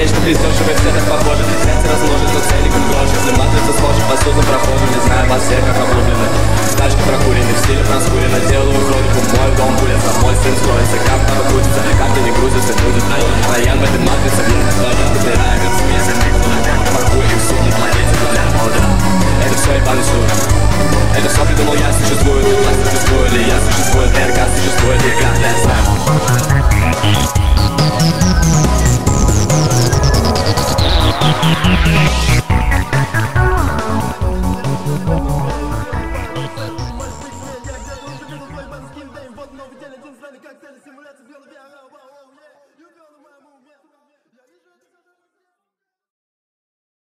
Нечто близёшего цветах похоже. Сердце размножит, но ценником грош. Если матрица схожа, по судам прохожим. Не знаю вас всех, как облуплены. Тачки прокурены, в стиле проскурено. Делаю хронику, мой дом будет, а мой сын скроется. Как